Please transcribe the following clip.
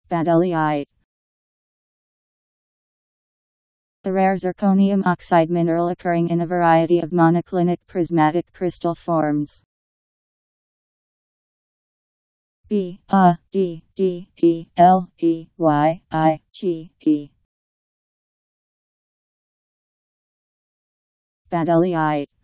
Baddeleyite. A rare zirconium oxide mineral occurring in a variety of monoclinic prismatic crystal forms. Baddeleyite. Baddeleyite.